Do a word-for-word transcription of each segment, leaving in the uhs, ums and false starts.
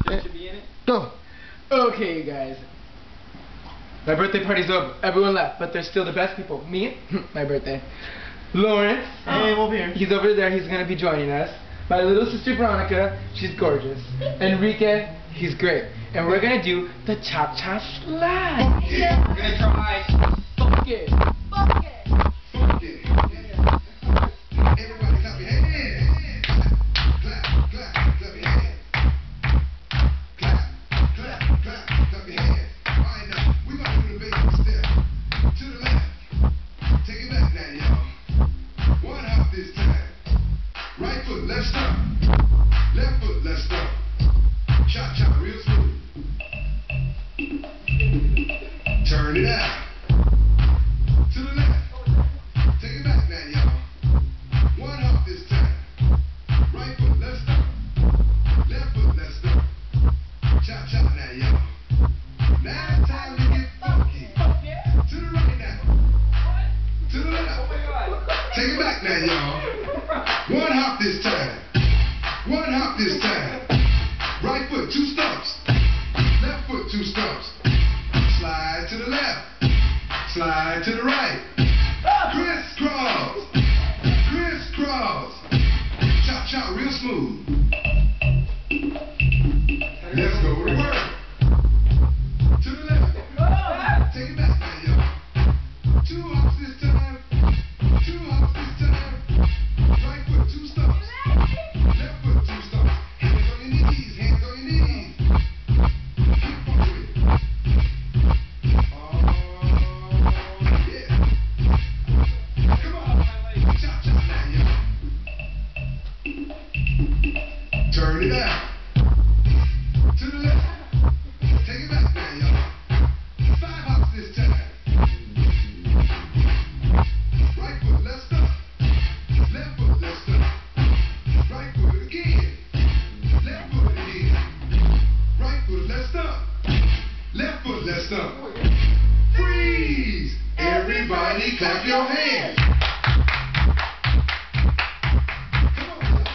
should be in it. Go. Okay, guys. My birthday party's over. Everyone left, but there's still the best people. Me, my birthday. Lawrence. Hey, I'm over here. He's over there. He's gonna be joining us. My little sister Veronica. She's gorgeous. Enrique. He's great. And we're gonna do the cha-cha slide. Yeah. We're gonna try. Fuck it. Fuck it. Fuck it. Everybody clap your hands. Clap, clap, clap your hands. Clap, clap, clap, clap your hands. All right, now, we're gonna do the basic step. To the left. Take it back now, y'all. One hop this time. Right foot, left stomp. Left foot, left stomp. Cha-cha, real smooth. Turn it out. To the left. Take it back now, y'all. One hop this time. Right foot, left stomp. Left foot, left stomp. Cha-cha now, y'all. Now it's time to get funky. To the right now. To the left. Take it back now, y'all. One hop this time. One hop this time. Right foot, two stumps. Left foot, two stumps. Slide to the left. Slide to the right. Crisscross. Crisscross. Chop, chop, real smooth. Let's go to work. To the left. Take it back now, y'all. Two hops this time. Two hops this time. Right foot, two stumps. Left foot, two stumps. Hands on your knees. Hands on your knees. Keep funky with it. Oh, yeah. Come on. Chop, chop now, y'all. Turn it out. To the left. Take it back now, y'all. Five hops this time. Right foot, left stump. Left foot, left stump. Right foot again. Left foot again. Right foot, left stump. Left foot, left stump. Freeze! Everybody clap your hands. Come on, y'all.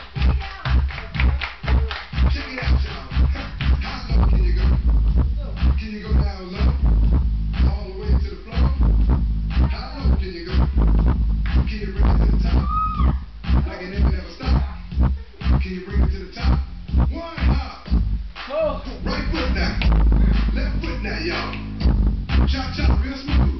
Check it out, y'all. How low can you go? Can you go down low? All the way to the floor? How low can you go? Can you bring it to the top? Like it never, never stop. Can you bring it to the top? One hop. Oh. Right foot now. Left foot now, y'all. Chop, chop, real smooth.